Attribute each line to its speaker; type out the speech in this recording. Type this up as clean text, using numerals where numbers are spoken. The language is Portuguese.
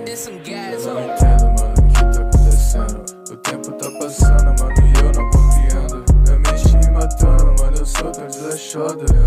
Speaker 1: Eu não entendo, mano, o que tá acontecendo. O tempo tá passando, mano, e eu não compreendo. Eu me matando, mano, eu sou tão desleixado.